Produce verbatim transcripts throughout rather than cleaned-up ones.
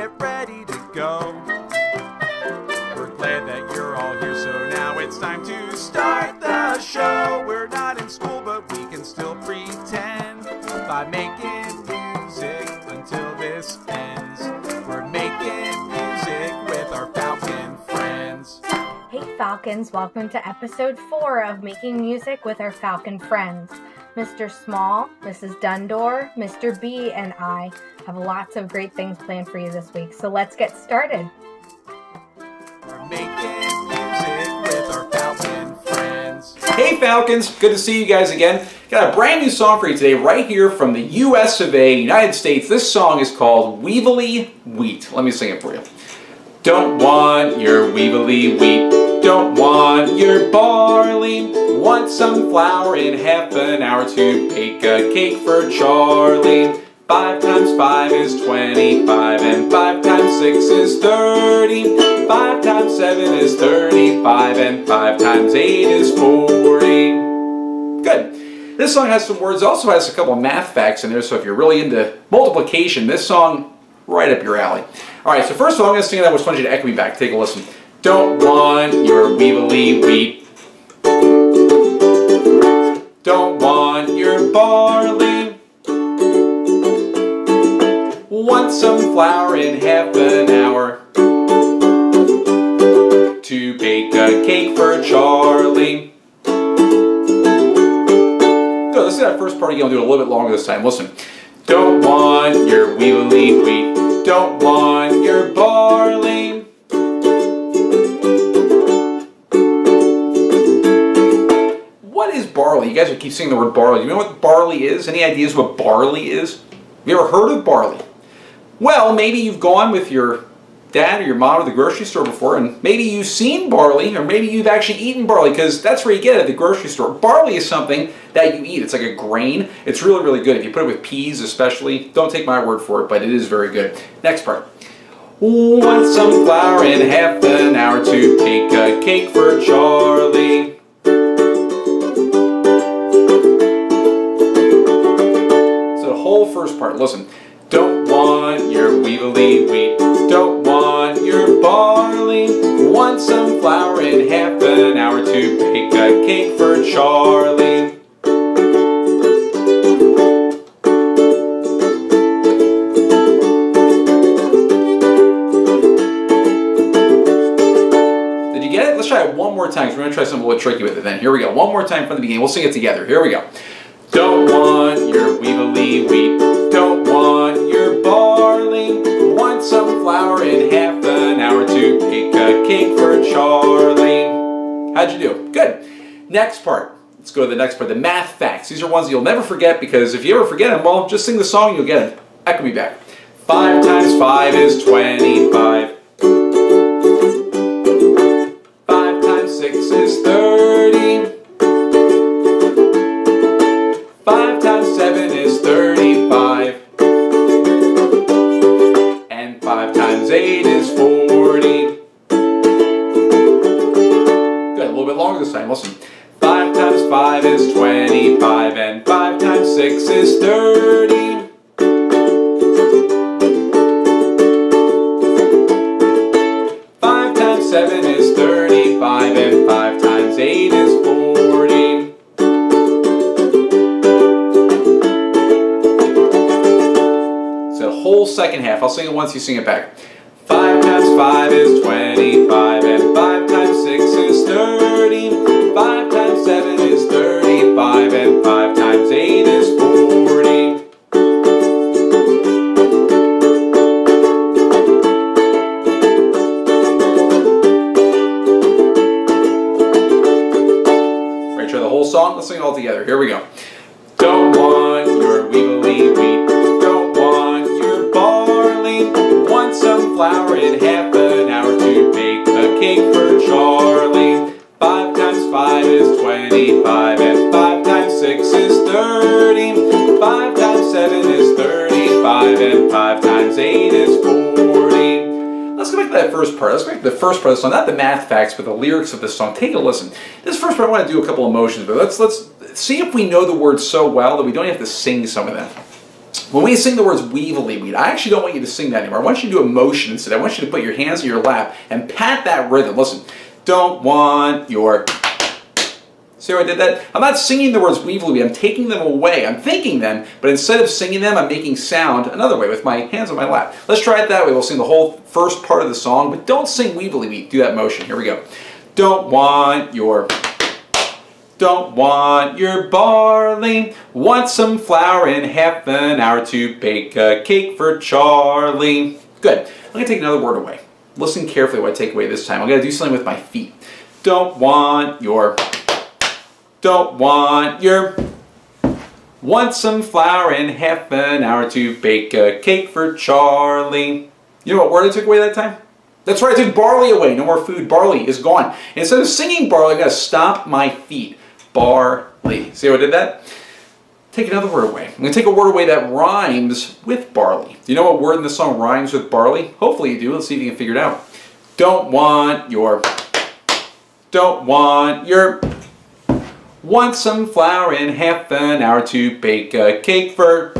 get ready to go. We're glad that you're all here, so now it's time to start the show. We're not in school, but we can still pretend by making music until this ends. We're making music with our Falcon friends. Hey Falcons, welcome to episode four of Making Music with Our Falcon Friends. Mister Small, Missus Dundor, Mister B, and I have lots of great things planned for you this week, so let's get started. We're making music with our Falcon friends. Hey Falcons, good to see you guys again. Got a brand new song for you today right here from the U S of A, United States. This song is called Weevily Wheat. Let me sing it for you. Don't want your weevily wheat, don't want your barley, want some flour in half an hour to bake a cake for Charlie. Five times five is twenty-five, and five times six is thirty. Five times seven is thirty-five, and five times eight is forty. Good. This song has some words, also has a couple of math facts in there, so if you're really into multiplication, this song, right up your alley. Alright, so first of all, I'm going to sing that. I just want you to echo me back. Take a listen. Don't want your weevily wheat. Don't want your barley. Want some flour in half an hour to bake a cake for Charlie. Good, let's do that first part again. We'll do it a little bit longer this time. Listen. Don't want your weevily wheat. Don't want your barley. What is barley? You guys are keep saying the word barley. You know what barley is? Any ideas what barley is? Have you ever heard of barley? Well, maybe you've gone with your dad or your mom to the grocery store before, and maybe you've seen barley, or maybe you've actually eaten barley, because that's where you get it at the grocery store. Barley is something that you eat. It's like a grain. It's really, really good. If you put it with peas especially, don't take my word for it, but it is very good. Next part. Want some flour in half an hour to bake a cake for Charlie. So the whole first part, listen. Don't want your weevily wheat. Don't want your barley. Want some flour in half an hour to bake a cake for Charlie. Did you get it? Let's try it one more time, because we're going to try something a little tricky with it then. Here we go. One more time from the beginning. We'll sing it together. Here we go. Don't want your weevily wheat. Don't want your barley. Want some flour in half an hour to bake a cake for Charlie. How'd you do? Good. Next part. Let's go to the next part. The math facts. These are ones that you'll never forget, because if you ever forget them, well, just sing the song and you'll get it. Echo me back. Five times five is twenty-five. Five times six is thirty. Five times seven is thirty-five. And five times eight is forty. Good, a little bit longer this time. Listen. Five times five is twenty-five, and five times six is thirty. Five times seven is thirty-five, and five times eight is forty. Whole second half. I'll sing it once, you sing it back. Five times five is twenty-five, and five times six is thirty. Five times seven is thirty-five, and five times eight is forty. Ready to try the whole song? Let's sing it all together. Here we go. Don't want your weevily wheat. Want some flour in half an hour to bake a cake for Charlie. Five times five is twenty-five, and five times six is thirty. Five times seven is thirty-five, and five times eight is forty. Let's go back to that first part. Let's go back to the first part of the song, not the math facts, but the lyrics of the song. Take a listen. This first part, I want to do a couple of motions, but let's let's see if we know the words so well that we don't have to sing some of them. When we sing the words weevily weed, I actually don't want you to sing that anymore. I want you to do a motion instead. I want you to put your hands in your lap and pat that rhythm. Listen, don't want your... See how I did that? I'm not singing the words weevily weed. I'm taking them away. I'm thinking them, but instead of singing them, I'm making sound another way with my hands on my lap. Let's try it that way. We'll sing the whole first part of the song, but don't sing weevily weed. Do that motion. Here we go. Don't want your... Don't want your barley, want some flour in half an hour to bake a cake for Charlie. Good. I'm going to take another word away. Listen carefully what I take away this time. I'm going to do something with my feet. Don't want your, don't want your, want some flour in half an hour to bake a cake for Charlie. You know what word I took away that time? That's right, I took barley away. No more food. Barley is gone. Instead of singing barley, I'm going to stomp my feet. Barley. See how I did that? Take another word away. I'm going to take a word away that rhymes with barley. Do you know what word in the song rhymes with barley? Hopefully you do. Let's see if you can figure it out. Don't want your... Don't want your... Want some flour in half an hour to bake a cake for...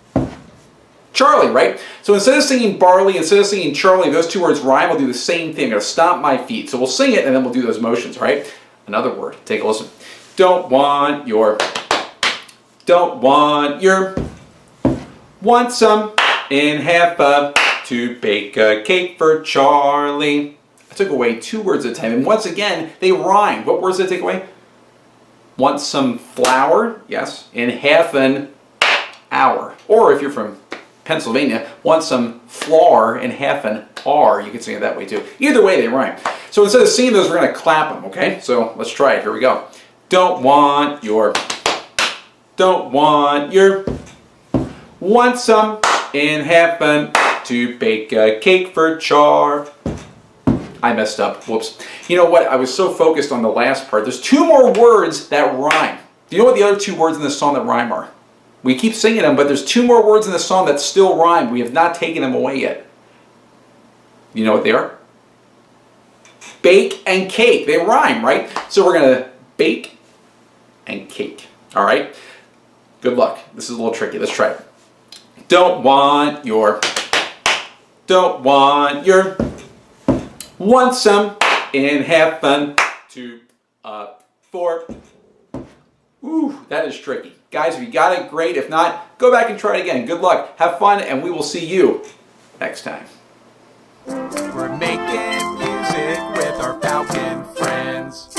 Charlie, right? So instead of singing barley, instead of singing Charlie, those two words rhyme. We'll do the same thing. I'm going to stomp my feet. So we'll sing it and then we'll do those motions, right? Another word. Take a listen. Don't want your, don't want your, want some in half a to bake a cake for Charlie. I took away two words at a time, and once again, they rhyme. What words did I take away? Want some flour, yes, in half an hour. Or if you're from Pennsylvania, want some flour in half an hour. You can sing it that way too. Either way, they rhyme. So instead of singing those, we're going to clap them, okay? So let's try it. Here we go. Don't want your, don't want your, want some in half an to bake a cake for Char. I messed up. Whoops. You know what? I was so focused on the last part. There's two more words that rhyme. Do you know what the other two words in the song that rhyme are? We keep singing them, but there's two more words in the song that still rhyme. We have not taken them away yet. You know what they are? Bake and cake. They rhyme, right? So we're going to bake and cake. All right? Good luck. This is a little tricky. Let's try it. Don't want your, don't want your, want some in half an to uh, four. Ooh, that is tricky. Guys, if you got it, great. If not, go back and try it again. Good luck. Have fun, and we will see you next time. We're making music with our Falcon friends.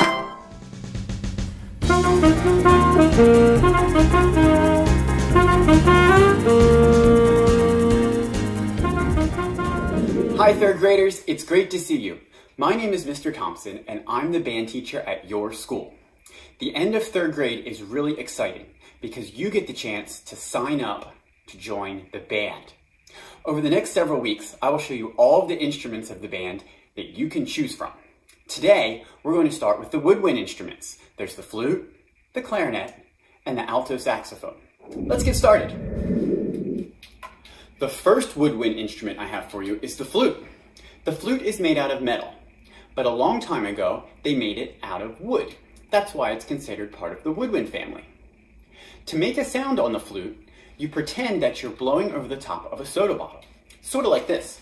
Hi third graders, it's great to see you. My name is Mister Thompson and I'm the band teacher at your school. The end of third grade is really exciting because you get the chance to sign up to join the band. Over the next several weeks, I will show you all of the instruments of the band that you can choose from. Today, we're going to start with the woodwind instruments. There's the flute, the clarinet, and the alto saxophone. Let's get started. The first woodwind instrument I have for you is the flute. The flute is made out of metal, but a long time ago, they made it out of wood. That's why it's considered part of the woodwind family. To make a sound on the flute, you pretend that you're blowing over the top of a soda bottle, sort of like this.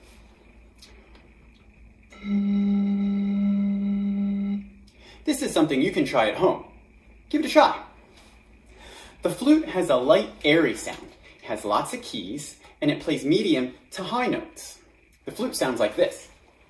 This is something you can try at home. Give it a try. The flute has a light, airy sound. It has lots of keys, and it plays medium to high notes. The flute sounds like this.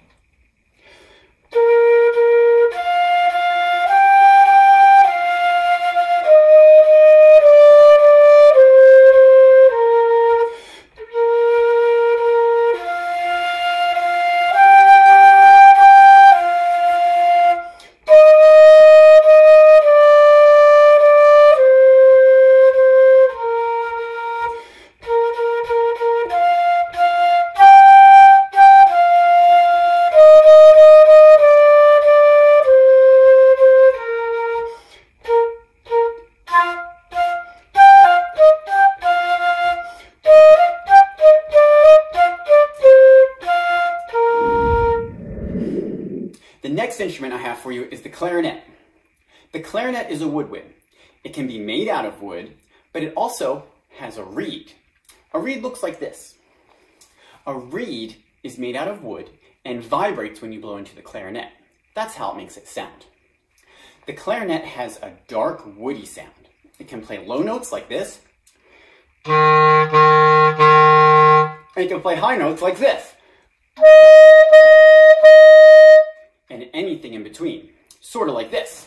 The next instrument I have for you is the clarinet. The clarinet is a woodwind. It can be made out of wood, but it also has a reed. A reed looks like this. A reed is made out of wood and vibrates when you blow into the clarinet. That's how it makes it sound. The clarinet has a dark, woody sound. It can play low notes like this, and it can play high notes like this, and anything in between, sort of like this.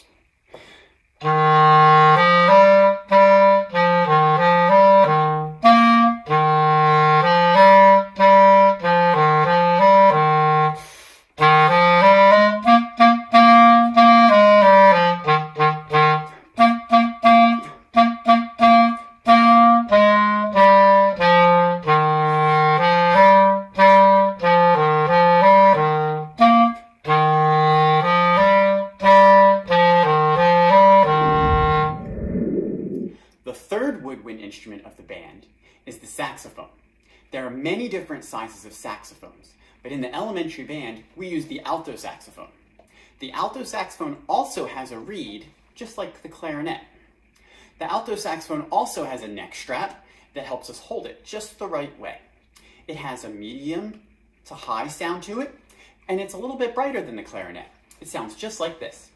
The third woodwind instrument of the band is the saxophone. There are many different sizes of saxophones, but in the elementary band, we use the alto saxophone. The alto saxophone also has a reed, just like the clarinet. The alto saxophone also has a neck strap that helps us hold it just the right way. It has a medium to high sound to it, and it's a little bit brighter than the clarinet. It sounds just like this.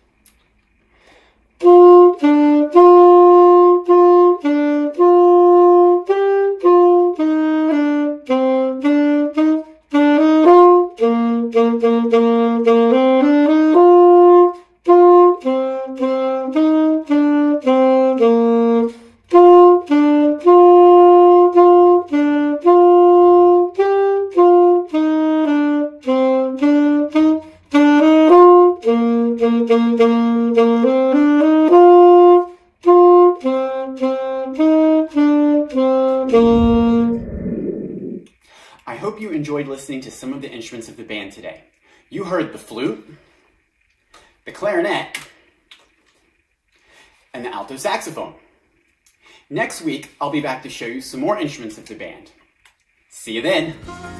I hope you enjoyed listening to some of the instruments of the band today. You heard the flute, the clarinet, and the alto saxophone. Next week, I'll be back to show you some more instruments of the band. See you then!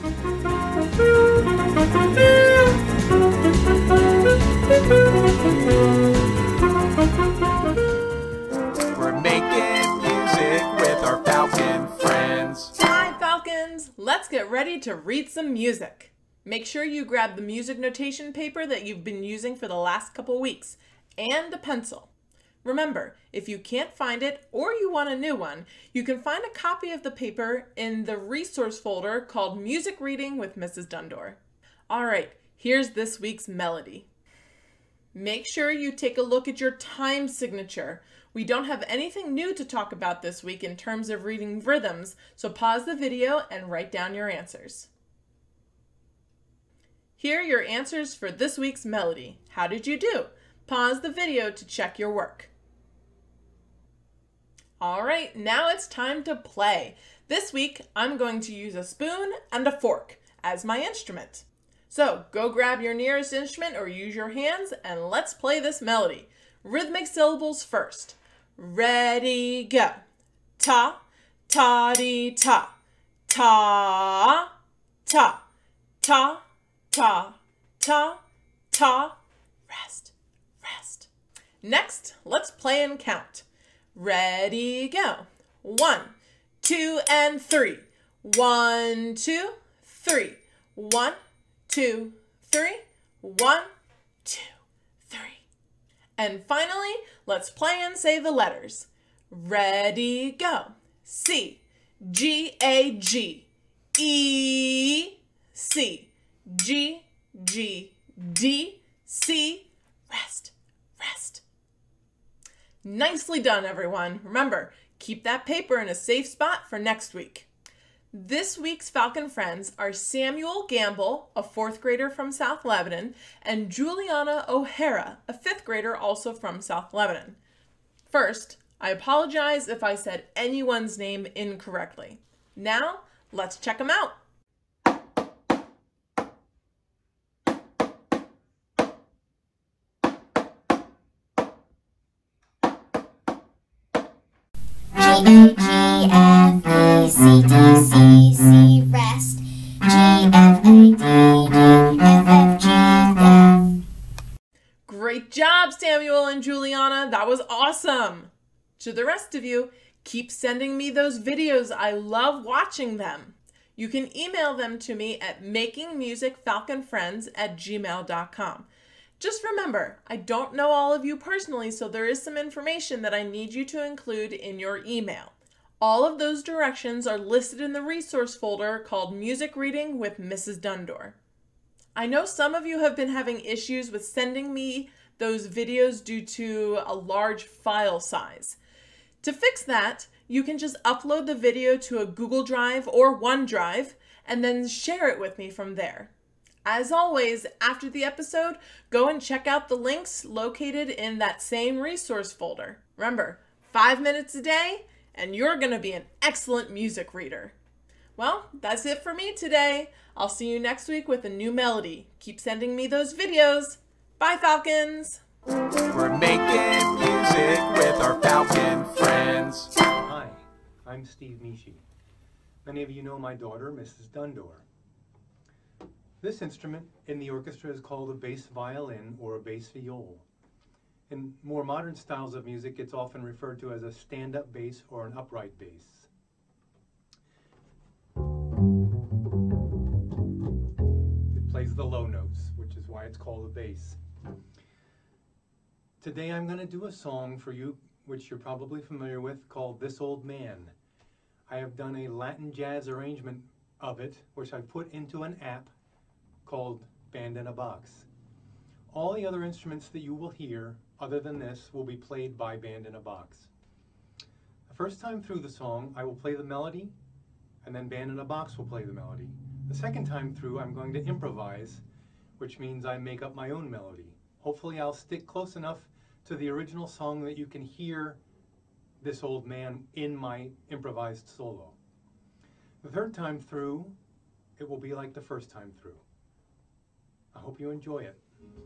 We're making music with our Falcon friends. Hi, Falcons! Let's get ready to read some music. Make sure you grab the music notation paper that you've been using for the last couple weeks, and a pencil. Remember, if you can't find it or you want a new one, you can find a copy of the paper in the resource folder called Music Reading with Missus Dundor. All right, here's this week's melody. Make sure you take a look at your time signature. We don't have anything new to talk about this week in terms of reading rhythms, so pause the video and write down your answers. Here are your answers for this week's melody. How did you do? Pause the video to check your work. All right, now it's time to play. This week, I'm going to use a spoon and a fork as my instrument. So go grab your nearest instrument or use your hands and let's play this melody. Rhythmic syllables first. Ready, go. Ta, ta-dee-ta. Ta, ta, ta, ta, ta, ta. Rest, rest. Next, let's play and count. Ready, go. One, two, and three. One, two, three. One, two, three. One, two, three. And finally, let's play and say the letters. Ready, go. C, G, A, G, E, C, G, G, D, C, rest, rest. Nicely done, everyone. Remember, keep that paper in a safe spot for next week. This week's Falcon friends are Samuel Gamble, a fourth grader from South Lebanon, and Juliana O'Hara, a fifth grader also from South Lebanon. First, I apologize if I said anyone's name incorrectly. Now, let's check them out. G, A, G, F, E, C, D, C, C, rest. G, F, A, D, D, F, F, G, F. Great job, Samuel and Juliana. That was awesome. To the rest of you, Keep sending me those videos. I love watching them. You can email them to me at making music falcon friends at gmail dot com. Just remember, I don't know all of you personally, so there is some information that I need you to include in your email. All of those directions are listed in the resource folder called Music Reading with Missus Dundor. I know some of you have been having issues with sending me those videos due to a large file size. To fix that, you can just upload the video to a Google Drive or OneDrive and then share it with me from there. As always, after the episode, go and check out the links located in that same resource folder. Remember, five minutes a day, and you're going to be an excellent music reader. Well, that's it for me today. I'll see you next week with a new melody. Keep sending me those videos. Bye, Falcons! We're making music with our Falcon friends. Hi, I'm Steve Mishi. Many of you know my daughter, Missus Dundor. This instrument in the orchestra is called a bass violin or a bass viol. In more modern styles of music, it's often referred to as a stand-up bass or an upright bass. It plays the low notes, which is why it's called a bass. Today I'm going to do a song for you, which you're probably familiar with, called This Old Man. I have done a Latin jazz arrangement of it, which I put into an app called Band in a Box. All the other instruments that you will hear, other than this, will be played by Band in a Box. The first time through the song, I will play the melody, and then Band in a Box will play the melody. The second time through, I'm going to improvise, which means I make up my own melody. Hopefully I'll stick close enough to the original song that you can hear This Old Man in my improvised solo. The third time through, it will be like the first time through. I hope you enjoy it.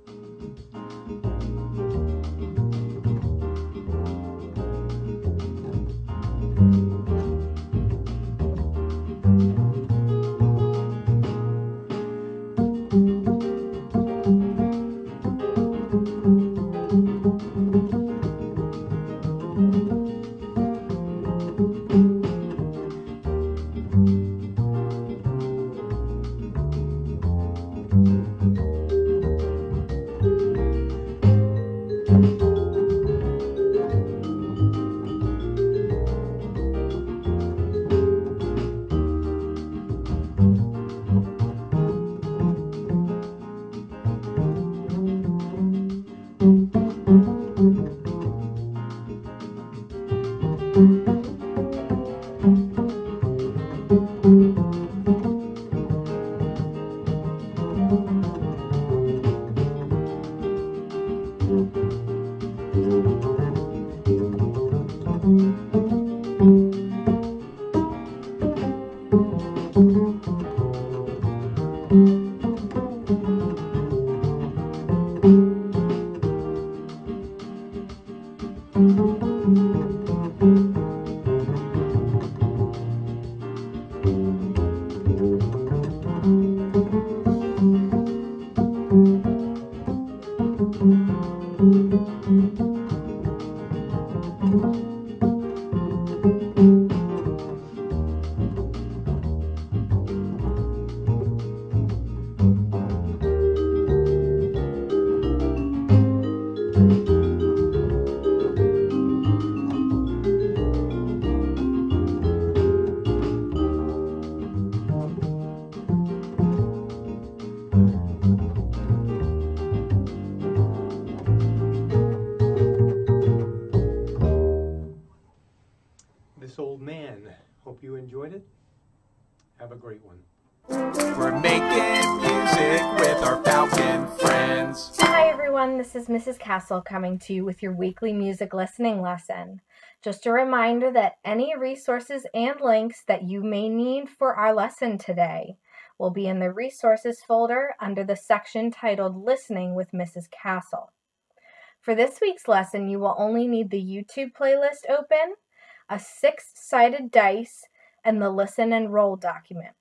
This Old Man. Hope you enjoyed it. Have a great one. We're making music with our Falcon friends. Hi everyone, this is Missus Castle coming to you with your weekly music listening lesson. Just a reminder that any resources and links that you may need for our lesson today will be in the resources folder under the section titled Listening with Missus Castle. For this week's lesson, you will only need the YouTube playlist open, a six-sided dice, and the listen and roll document.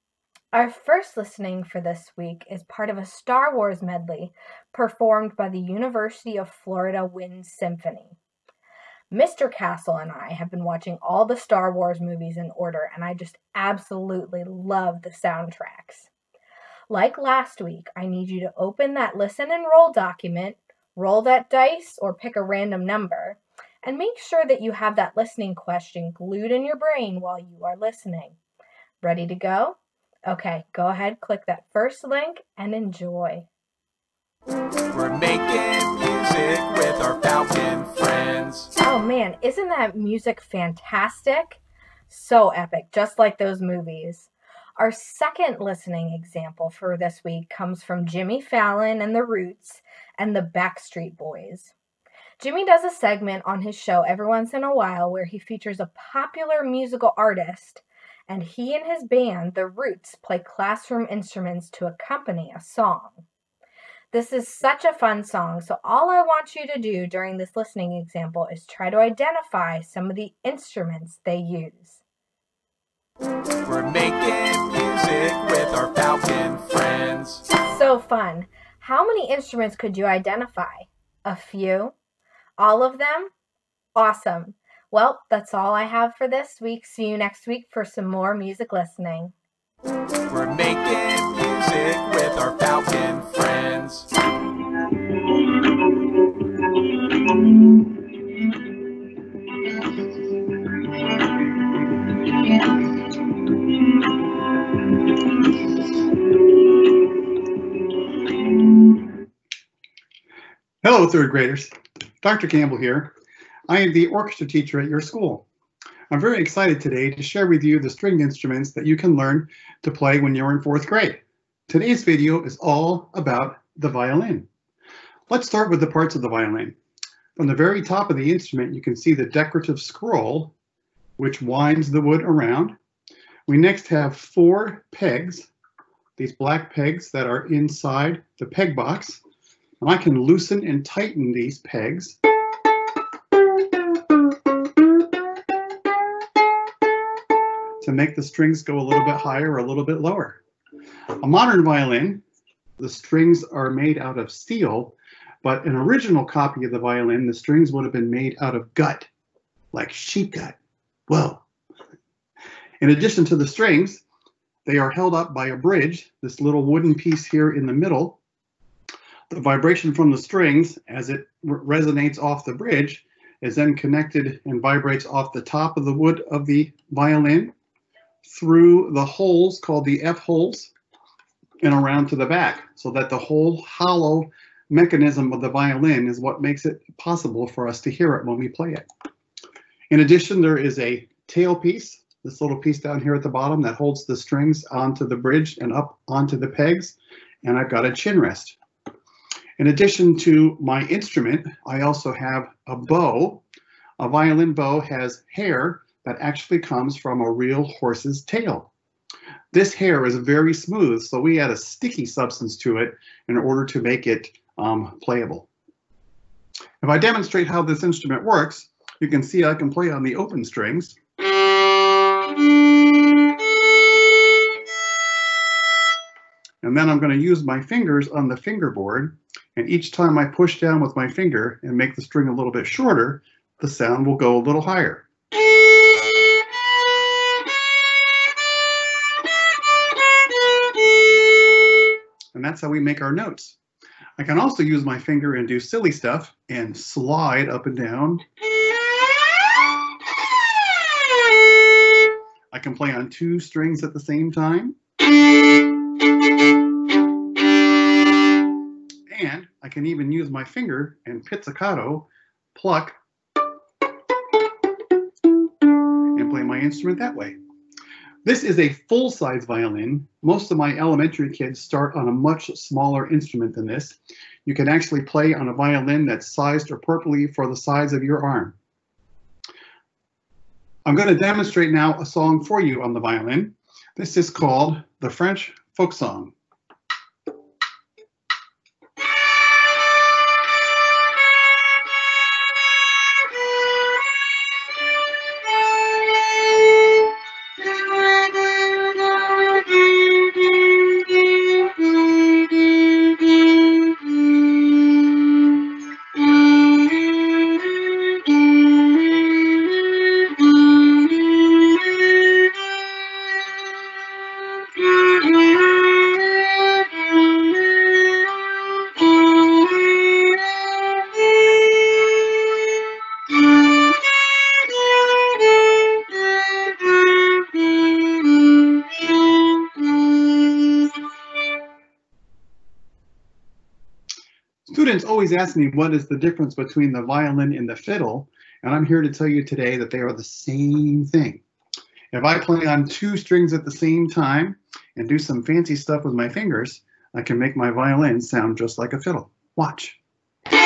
Our first listening for this week is part of a Star Wars medley performed by the University of Florida Wind Symphony. Mister Castle and I have been watching all the Star Wars movies in order, and I just absolutely love the soundtracks. Like last week, I need you to open that listen and roll document, roll that dice or pick a random number, and make sure that you have that listening question glued in your brain while you are listening. Ready to go? Okay, go ahead, click that first link, and enjoy. We're making music with our Falcon friends. Oh man, isn't that music fantastic? So epic, just like those movies. Our second listening example for this week comes from Jimmy Fallon and the Roots and the Backstreet Boys. Jimmy does a segment on his show every once in a while where he features a popular musical artist, and he and his band, the Roots, play classroom instruments to accompany a song. This is such a fun song, so all I want you to do during this listening example is try to identify some of the instruments they use. We're making music with our Falcon friends. So fun. How many instruments could you identify? A few? All of them? Awesome. Well, that's all I have for this week. See you next week for some more music listening. We're making music with our Falcon friends. Hello, third graders. Doctor Campbell here. I am the orchestra teacher at your school. I'm very excited today to share with you the stringed instruments that you can learn to play when you're in fourth grade. Today's video is all about the violin. Let's start with the parts of the violin. From the very top of the instrument, you can see the decorative scroll, which winds the wood around. We next have four pegs, these black pegs that are inside the peg box. And I can loosen and tighten these pegs to make the strings go a little bit higher or a little bit lower. A modern violin, the strings are made out of steel, but an original copy of the violin, the strings would have been made out of gut, like sheep gut. Whoa. In addition to the strings, they are held up by a bridge, this little wooden piece here in the middle. The vibration from the strings, as it resonates off the bridge, is then connected and vibrates off the top of the wood of the violin, through the holes called the F holes, and around to the back, so that the whole hollow mechanism of the violin is what makes it possible for us to hear it when we play it. In addition, there is a tail piece, this little piece down here at the bottom that holds the strings onto the bridge and up onto the pegs, and I've got a chin rest. In addition to my instrument, I also have a bow. A violin bow has hair that actually comes from a real horse's tail. This hair is very smooth, so we add a sticky substance to it in order to make it um, playable. If I demonstrate how this instrument works, you can see I can play on the open strings. And then I'm going to use my fingers on the fingerboard, and each time I push down with my finger and make the string a little bit shorter, the sound will go a little higher. And that's how we make our notes. I can also use my finger and do silly stuff and slide up and down. I can play on two strings at the same time. And I can even use my finger and pizzicato, pluck, and play my instrument that way. This is a full-size violin. Most of my elementary kids start on a much smaller instrument than this. You can actually play on a violin that's sized appropriately for the size of your arm. I'm going to demonstrate now a song for you on the violin. This is called the French folk song. students always ask me what is the difference between the violin and the fiddle, and I'm here to tell you today that they are the same thing. If I play on two strings at the same time and do some fancy stuff with my fingers, I can make my violin sound just like a fiddle. Watch. What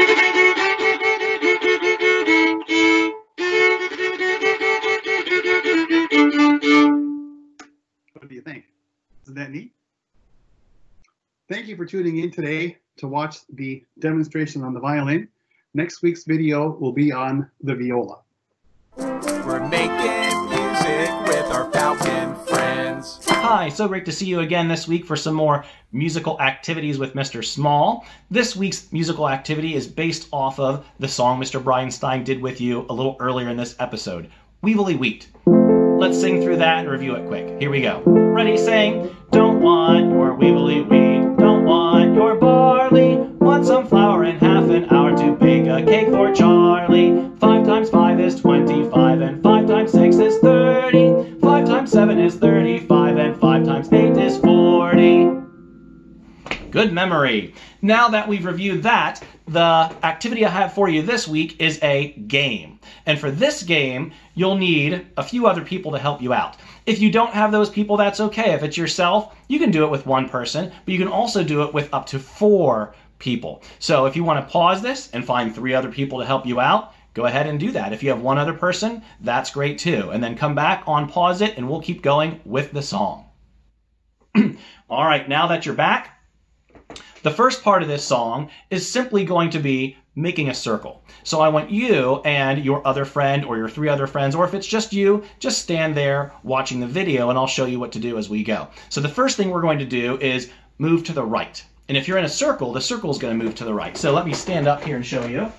do you think? Isn't that neat? Thank you for tuning in today to watch the demonstration on the violin. Next week's video will be on the viola. We're making music with our Falcon friends. Hi, so great to see you again this week for some more musical activities with Mister Small. This week's musical activity is based off of the song Mister Brian Stein did with you a little earlier in this episode, Weevily Wheat. Let's sing through that and review it quick. Here we go. Ready, sing. Don't want your weevily wheat, don't want your barley, want some flour in half an hour to bake a cake for Charlie. Five times five is twenty-five, and five times six is thirty. Five times seven is thirty-five, and five times eight is forty. Good memory. Now that we've reviewed that, the activity I have for you this week is a game. And for this game, you'll need a few other people to help you out. If you don't have those people, that's okay. If it's yourself, you can do it with one person, but you can also do it with up to four people. So if you want to pause this and find three other people to help you out, go ahead and do that. If you have one other person, that's great too. And then come back, unpause it, and we'll keep going with the song. All right, now that you're back, the first part of this song is simply going to be making a circle. So I want you and your other friend or your three other friends, or if it's just you, just stand there watching the video and I'll show you what to do as we go. So the first thing we're going to do is move to the right. And if you're in a circle, the circle is going to move to the right. So let me stand up here and show you.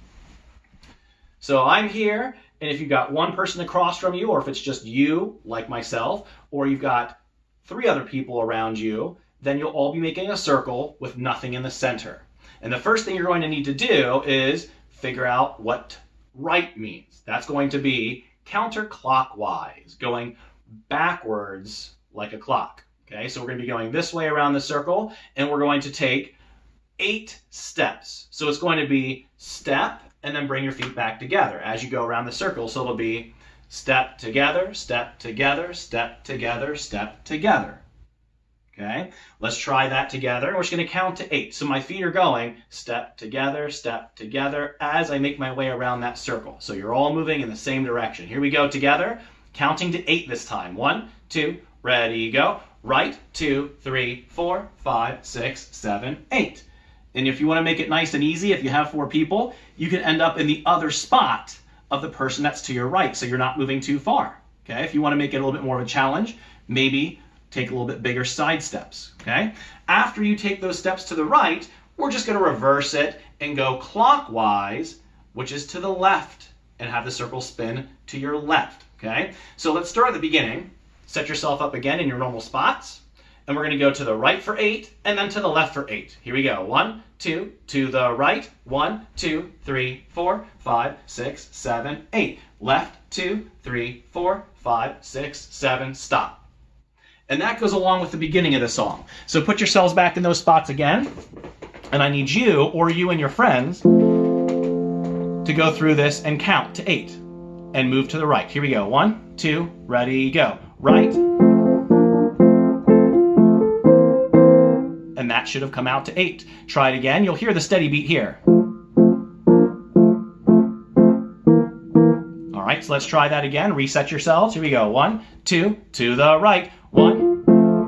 So I'm here, and if you've got one person across from you, or if it's just you, like myself, or you've got three other people around you, then you'll all be making a circle with nothing in the center. And the first thing you're going to need to do is figure out what right means. That's going to be counterclockwise, going backwards like a clock. Okay, so we're going to be going this way around the circle, and we're going to take eight steps. So it's going to be step, and then bring your feet back together as you go around the circle. So it'll be step together, step together, step together, step together. Okay, let's try that together. We're just going to count to eight. So my feet are going step together, step together as I make my way around that circle. So you're all moving in the same direction. Here we go together, counting to eight this time. One, two, ready, go. Right, two, three, four, five, six, seven, eight. And if you want to make it nice and easy, if you have four people, you can end up in the other spot of the person that's to your right, so you're not moving too far. Okay, if you want to make it a little bit more of a challenge, maybe take a little bit bigger side steps. Okay, after you take those steps to the right, we're just going to reverse it and go clockwise, which is to the left, and have the circle spin to your left. Okay, so let's start at the beginning. Set yourself up again in your normal spots. And we're going to go to the right for eight, and then to the left for eight. Here we go. One, two, to the right. One, two, three, four, five, six, seven, eight. Left, two, three, four, five, six, seven, stop. And that goes along with the beginning of the song. So put yourselves back in those spots again. And I need you, or you and your friends, to go through this and count to eight. And move to the right. Here we go. One, two, ready, go. Right. And that should have come out to eight. Try it again. You'll hear the steady beat here. All right, so let's try that again. Reset yourselves. Here we go. One, two, to the right. One.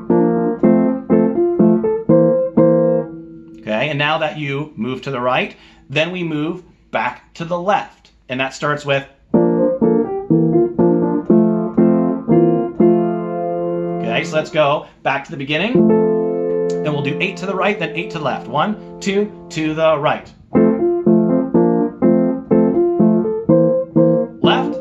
Okay, and now that you move to the right, then we move back to the left. And that starts with. Okay, so let's go back to the beginning. And we'll do eight to the right, then eight to the left. One, two, to the right. Left.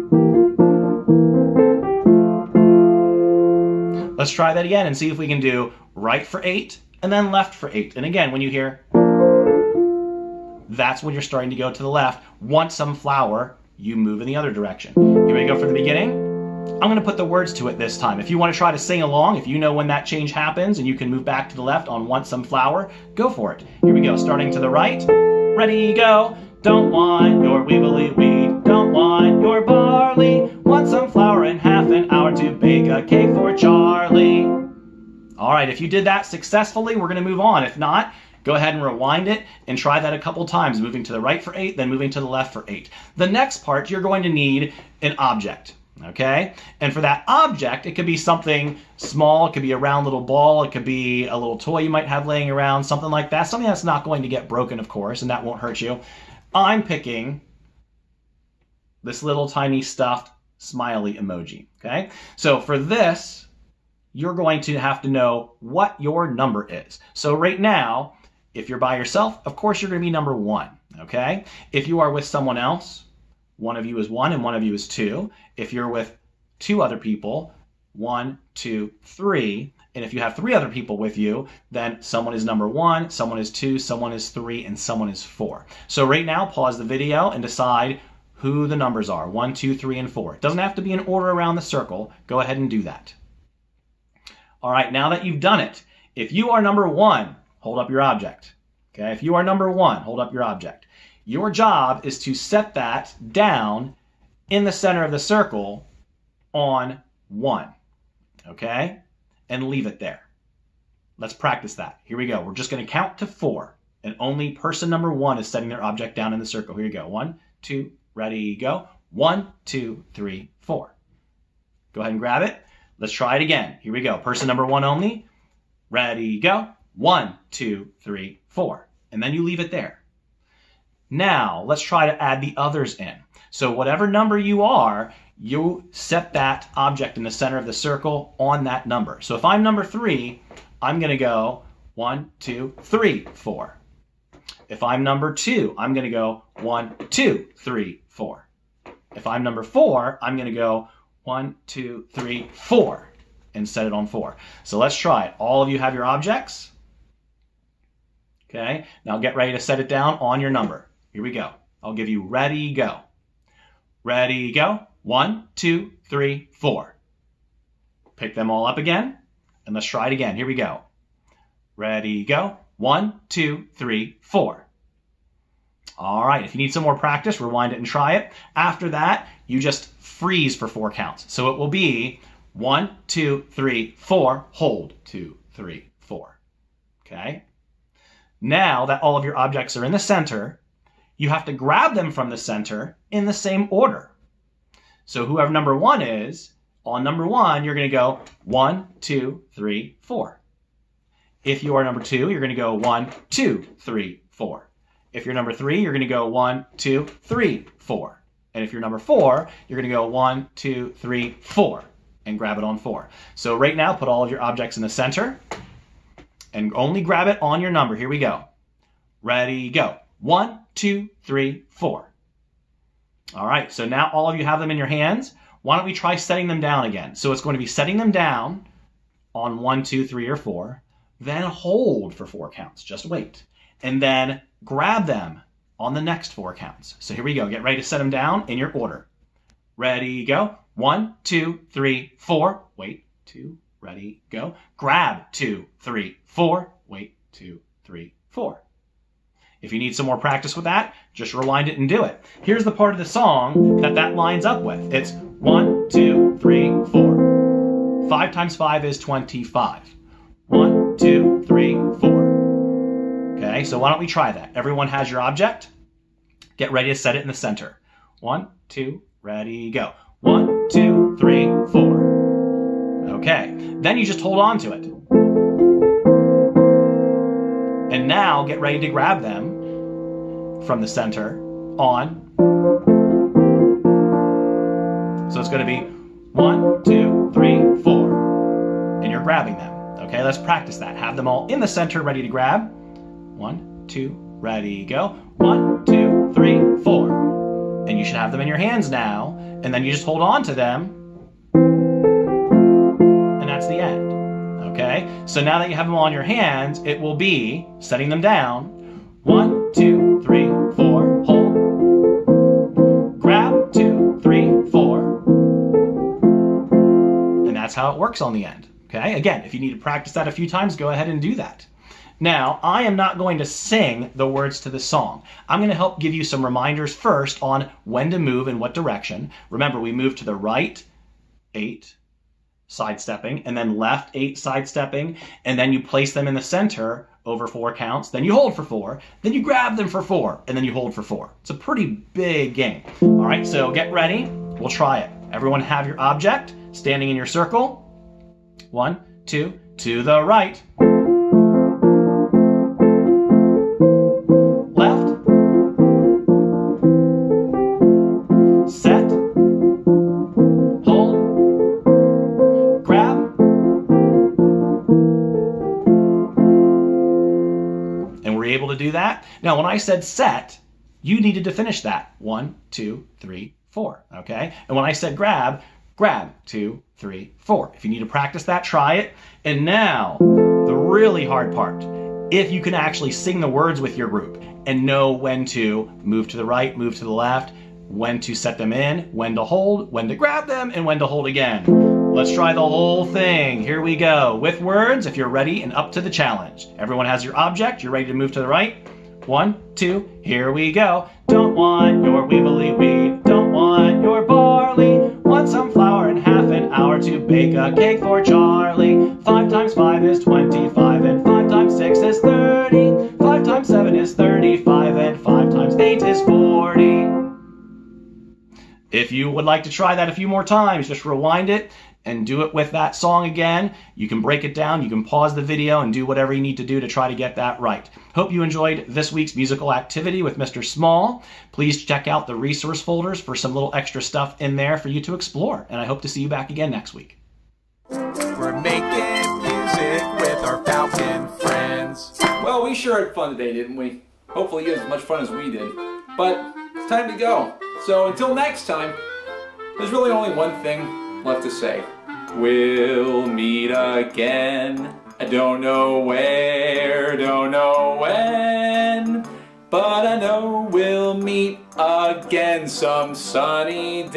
Let's try that again and see if we can do right for eight and then left for eight. And again, when you hear, that's when you're starting to go to the left. Want some flour, you move in the other direction. Here we go from the beginning. I'm going to put the words to it this time. If you want to try to sing along, if you know when that change happens and you can move back to the left on Want Some Flour, go for it. Here we go, starting to the right. Ready, go. Don't want your weevily weed, don't want your barley. Want some flour in half an hour to bake a cake for Charlie. All right, if you did that successfully, we're going to move on. If not, go ahead and rewind it and try that a couple times, moving to the right for eight, then moving to the left for eight. The next part, you're going to need an object. Okay, and for that object, it could be something small, it could be a round little ball, it could be a little toy you might have laying around, something like that, something that's not going to get broken, of course, and that won't hurt you. I'm picking this little tiny stuffed smiley emoji, okay? So for this, you're going to have to know what your number is. So right now, if you're by yourself, of course you're going to be number one, okay? If you are with someone else, one of you is one and one of you is two. If you're with two other people, one, two, three. And if you have three other people with you, then someone is number one, someone is two, someone is three, and someone is four. So right now, pause the video and decide who the numbers are, one, two, three, and four. It doesn't have to be in order around the circle. Go ahead and do that. All right, now that you've done it, if you are number one, hold up your object. Okay, if you are number one, hold up your object. Your job is to set that down in the center of the circle on one, okay? And leave it there. Let's practice that. Here we go. We're just going to count to four, and only person number one is setting their object down in the circle. Here you go. One, two, ready, go. One, two, three, four. Go ahead and grab it. Let's try it again. Here we go. Person number one only. Ready, go. One, two, three, four. And then you leave it there. Now, let's try to add the others in. So whatever number you are, you set that object in the center of the circle on that number. So if I'm number three, I'm going to go one, two, three, four. If I'm number two, I'm going to go one, two, three, four. If I'm number four, I'm going to go one, two, three, four, and set it on four. So let's try it. All of you have your objects. Okay, now get ready to set it down on your number. Here we go. I'll give you ready, go. Ready, go. One, two, three, four. Pick them all up again, and let's try it again. Here we go. Ready, go. One, two, three, four. All right, if you need some more practice, rewind it and try it. After that, you just freeze for four counts. So it will be one, two, three, four, hold, two, three, four. Okay? Now that all of your objects are in the center, you have to grab them from the center in the same order. So whoever number one is, on number one, you're going to go one, two, three, four. If you are number two, you're going to go one, two, three, four. If you're number three, you're going to go one, two, three, four. And if you're number four, you're going to go one, two, three, four, and grab it on four. So right now, put all of your objects in the center and only grab it on your number. Here we go. Ready, go. One, two, three, four. All right, so now all of you have them in your hands. Why don't we try setting them down again? So it's going to be setting them down on one, two, three, or four, then hold for four counts. Just wait. And then grab them on the next four counts. So here we go. Get ready to set them down in your order. Ready, go. One, two, three, four. Wait, two, ready, go. Grab, two, three, four. Wait, two, three, four. If you need some more practice with that, just rewind it and do it. Here's the part of the song that that lines up with. It's one, two, three, four. Five times five is twenty-five. One, two, three, four. Okay, so why don't we try that? Everyone has your object. Get ready to set it in the center. One, two, ready, go. One, two, three, four. Okay, then you just hold on to it. And now get ready to grab them from the center on. So it's going to be one, two, three, four. And you're grabbing them. Okay, let's practice that. Have them all in the center ready to grab. One, two, ready, go. One, two, three, four. And you should have them in your hands now. And then you just hold on to them. And that's the end. Okay, so now that you have them all in your hands, it will be setting them down. One, two, three, four, hold. Grab, two, three, four. how it works on the end. Okay, again, if you need to practice that a few times, go ahead and do that. Now, I am not going to sing the words to the song. I'm going to help give you some reminders first on when to move in what direction. Remember, we move to the right, eight, sidestepping, and then left, eight, sidestepping, and then you place them in the center over four counts, then you hold for four, then you grab them for four, and then you hold for four. It's a pretty big game. All right, so get ready. We'll try it. Everyone have your object standing in your circle. One, two, to the right. Left. Set. Hold. Grab. And we're able to do that. Now, when I said set, you needed to finish that. One, two, three, four. Okay? And when I said grab, grab, two, three, four. If you need to practice that, try it. And now, the really hard part. If you can actually sing the words with your group and know when to move to the right, move to the left, when to set them in, when to hold, when to grab them, and when to hold again. Let's try the whole thing. Here we go. With words, if you're ready and up to the challenge. Everyone has your object. You're ready to move to the right. One, two, here we go. Don't want your weevily weed. Don't want your barley. Want some flour in half an hour to bake a cake for Charlie. Five times five is twenty-five, and five times six is thirty. Five times seven is thirty-five, and five times eight is forty. If you would like to try that a few more times, just rewind it and do it with that song again. You can break it down, you can pause the video and do whatever you need to do to try to get that right. Hope you enjoyed this week's musical activity with Mister Small. Please check out the resource folders for some little extra stuff in there for you to explore, and I hope to see you back again next week. We're making music with our Falcon friends. Well, we sure had fun today, didn't we? Hopefully you had as much fun as we did. But it's time to go. So until next time, there's really only one thing left to say. We'll meet again. I don't know where, don't know when, but I know we'll meet again some sunny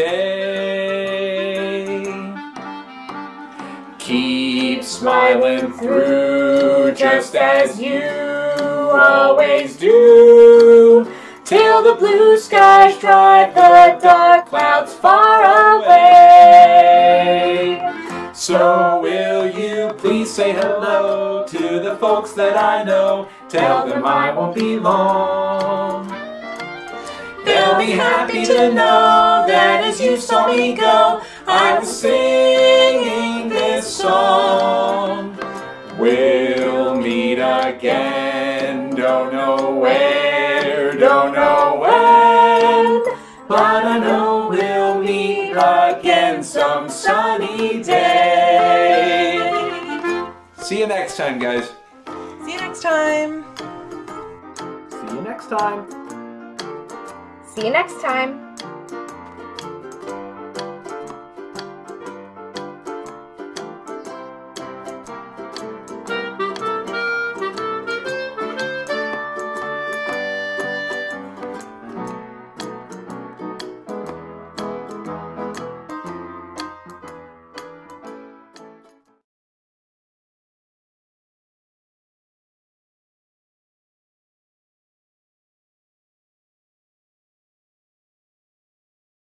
day. Keep smiling through just as you always do, till the blue skies drive the dark clouds far away. So will you please say hello to the folks that I know? Tell them I won't be long. They'll be happy to know that as you saw me go, I was singing this song. We'll meet again, don't know where, don't know when, but I know we'll meet again some sunny day. See you next time, guys. See you next time. See you next time. See you next time.